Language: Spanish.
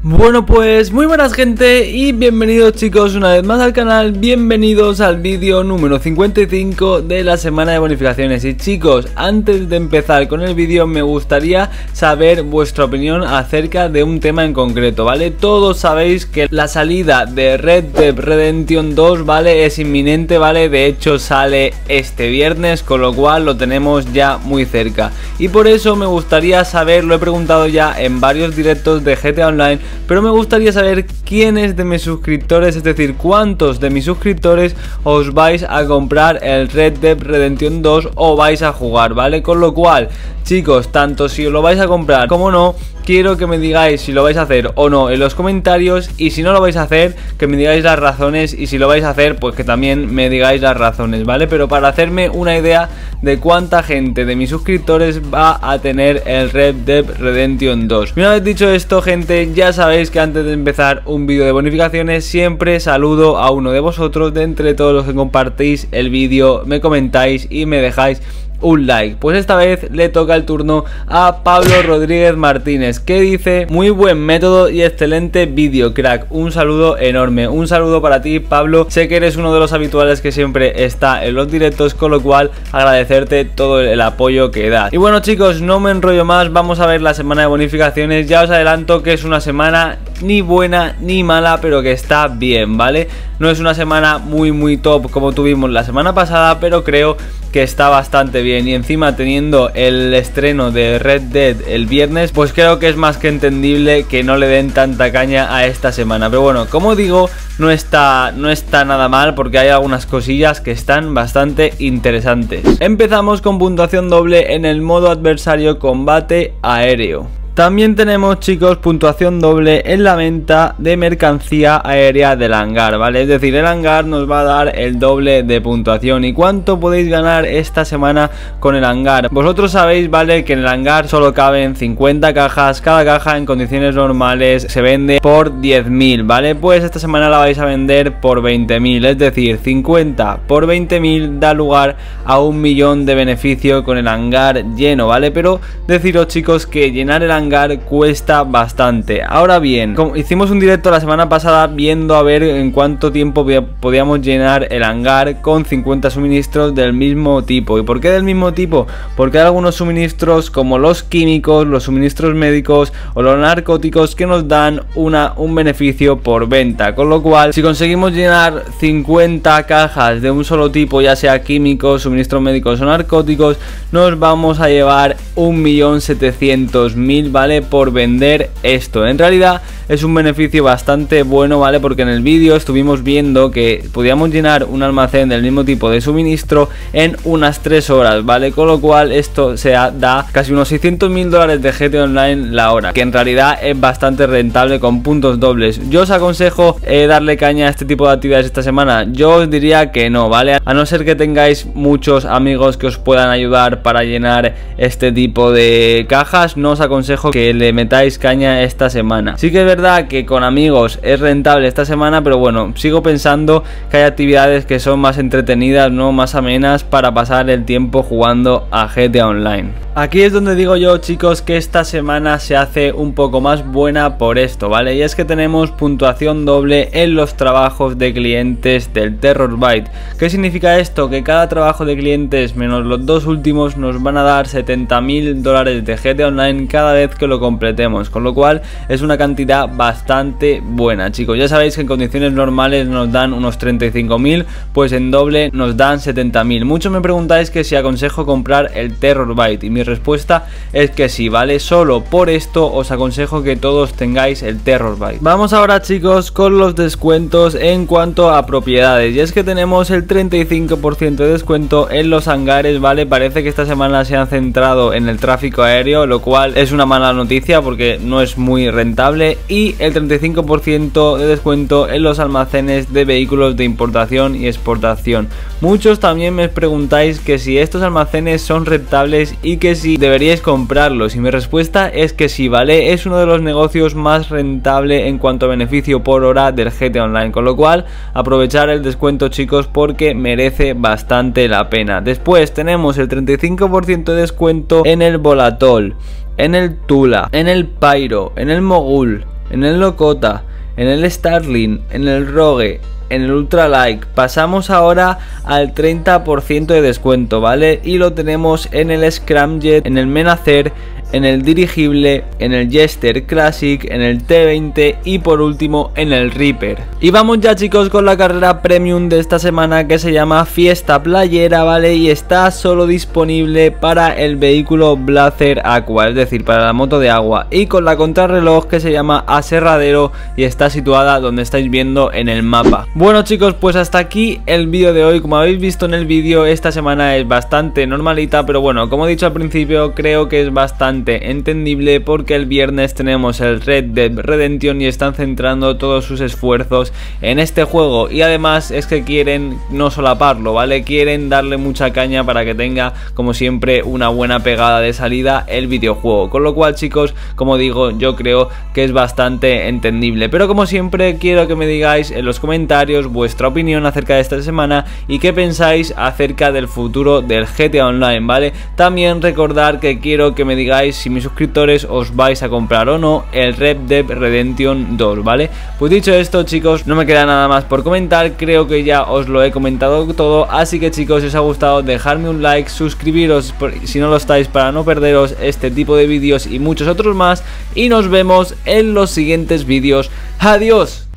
Bueno, pues muy buenas gente y bienvenidos chicos una vez más al canal, bienvenidos al vídeo número 55 de la semana de bonificaciones. Y chicos, antes de empezar con el vídeo me gustaría saber vuestra opinión acerca de un tema en concreto, ¿vale? Todos sabéis que la salida de Red Dead Redemption 2, ¿vale? Es inminente, ¿vale? De hecho sale este viernes, con lo cual lo tenemos ya muy cerca. Y por eso me gustaría saber, lo he preguntado ya en varios directos de GTA Online, pero me gustaría saber quiénes de mis suscriptores, es decir, cuántos de mis suscriptores os vais a comprar el Red Dead Redemption 2 o vais a jugar, ¿vale? Con lo cual, chicos, tanto si os lo vais a comprar como no, quiero que me digáis si lo vais a hacer o no en los comentarios, y si no lo vais a hacer, que me digáis las razones, y si lo vais a hacer, pues que también me digáis las razones, ¿vale? Pero para hacerme una idea de cuánta gente de mis suscriptores va a tener el Red Dead Redemption 2. Y una vez dicho esto, gente, ya sabéis que antes de empezar un vídeo de bonificaciones siempre saludo a uno de vosotros de entre todos los que compartís el vídeo, me comentáis y me dejáis un like. Pues esta vez le toca el turno a Pablo Rodríguez Martínez, que dice: muy buen método y excelente vídeo, crack. Un saludo enorme, un saludo para ti, Pablo. Sé que eres uno de los habituales que siempre está en los directos, con lo cual agradecerte todo el apoyo que das. Y bueno chicos, no me enrollo más, vamos a ver la semana de bonificaciones. Ya os adelanto que es una semana ni buena ni mala, pero que está bien, ¿vale? No es una semana muy top como tuvimos la semana pasada, pero creo que está bastante bien. Y encima teniendo el estreno de Red Dead el viernes, pues creo que es más que entendible que no le den tanta caña a esta semana. Pero bueno, como digo, no está nada mal, porque hay algunas cosillas que están bastante interesantes. Empezamos con puntuación doble en el modo adversario combate aéreo. También tenemos, chicos, puntuación doble en la venta de mercancía aérea del hangar, ¿vale? Es decir, el hangar nos va a dar el doble de puntuación. ¿Y cuánto podéis ganar esta semana con el hangar? Vosotros sabéis, ¿vale?, que en el hangar solo caben 50 cajas. Cada caja en condiciones normales se vende por 10.000, ¿vale? Pues esta semana la vais a vender por 20.000, es decir, 50 por 20.000 da lugar a 1 millón de beneficio con el hangar lleno, ¿vale? Pero deciros, chicos, que llenar el hangar cuesta bastante. Ahora bien, como hicimos un directo la semana pasada viendo a ver en cuánto tiempo podíamos llenar el hangar con 50 suministros del mismo tipo. ¿Y por qué del mismo tipo? Porque hay algunos suministros como los químicos, los suministros médicos o los narcóticos que nos dan un beneficio por venta, con lo cual si conseguimos llenar 50 cajas de un solo tipo, ya sea químicos, suministros médicos o narcóticos, nos vamos a llevar 1.700.000, ¿vale?, por vender esto. En realidad es un beneficio bastante bueno, ¿vale? Porque en el vídeo estuvimos viendo que podíamos llenar un almacén del mismo tipo de suministro en unas 3 horas, ¿vale? Con lo cual esto da casi unos 600.000 dólares de GTA Online la hora, que en realidad es bastante rentable con puntos dobles. Yo os aconsejo darle caña a este tipo de actividades esta semana. Yo os diría que no, ¿vale? A no ser que tengáis muchos amigos que os puedan ayudar para llenar este tipo de cajas, no os aconsejo que le metáis caña esta semana. Sí que es verdad que con amigos es rentable esta semana, pero bueno, sigo pensando que hay actividades que son más entretenidas, no más amenas, para pasar el tiempo jugando a GTA Online. Aquí es donde digo yo, chicos, que esta semana se hace un poco más buena por esto, ¿vale? Y es que tenemos puntuación doble en los trabajos de clientes del Terrorbyte. ¿Qué significa esto? Que cada trabajo de clientes menos los dos últimos nos van a dar 70.000 dólares de GTA Online cada vez que lo completemos, con lo cual es una cantidad bastante buena, chicos. Ya sabéis que en condiciones normales nos dan unos 35.000, pues en doble nos dan 70.000. Muchos me preguntáis que si aconsejo comprar el Terrorbyte, y mi respuesta es que sí, ¿vale? Solo por esto os aconsejo que todos tengáis el Terrorbyte. Vamos ahora, chicos, con los descuentos en cuanto a propiedades, y es que tenemos el 35% de descuento en los hangares, ¿vale? Parece que esta semana se han centrado en el tráfico aéreo, lo cual es una mala noticia porque no es muy rentable, y el 35% de descuento en los almacenes de vehículos de importación y exportación. Muchos también me preguntáis que si estos almacenes son rentables y que si deberíais comprarlos, y mi respuesta es que sí, ¿vale? Es uno de los negocios más rentable en cuanto a beneficio por hora del GTA Online, con lo cual aprovechar el descuento, chicos, porque merece bastante la pena. Después tenemos el 35% de descuento en el Volatol, en el Tula, en el Pyro, en el Mogul, en el Lokota, en el Starling, en el Rogue, en el Ultralight. Pasamos ahora al 30% de descuento, ¿vale? Y lo tenemos en el Scramjet, en el Menacer, en el Dirigible, en el Jester Classic, en el T20 y por último en el Reaper. Y vamos ya, chicos, con la carrera premium de esta semana, que se llama Fiesta Playera, ¿vale? Y está solo disponible para el vehículo Blazer Aqua, es decir, para la moto de agua, y con la contrarreloj que se llama Aserradero y está situada donde estáis viendo en el mapa. Bueno, chicos, pues hasta aquí el vídeo de hoy. Como habéis visto en el vídeo, esta semana es bastante normalita, pero bueno, como he dicho al principio, creo que es bastante entendible porque el viernes tenemos el Red Dead Redemption y están centrando todos sus esfuerzos en este juego, y además es que quieren no solaparlo, ¿vale? Quieren darle mucha caña para que tenga, como siempre, una buena pegada de salida el videojuego, con lo cual, chicos, como digo, yo creo que es bastante entendible. Pero como siempre, quiero que me digáis en los comentarios vuestra opinión acerca de esta semana y qué pensáis acerca del futuro del GTA Online, ¿vale? También recordar que quiero que me digáis si mis suscriptores os vais a comprar o no el Red Dead Redemption 2, ¿vale? Pues dicho esto, chicos, no me queda nada más por comentar, creo que ya os lo he comentado todo, así que, chicos, si os ha gustado, dejadme un like, suscribiros si no lo estáis para no perderos este tipo de vídeos y muchos otros más, y nos vemos en los siguientes vídeos. ¡Adiós!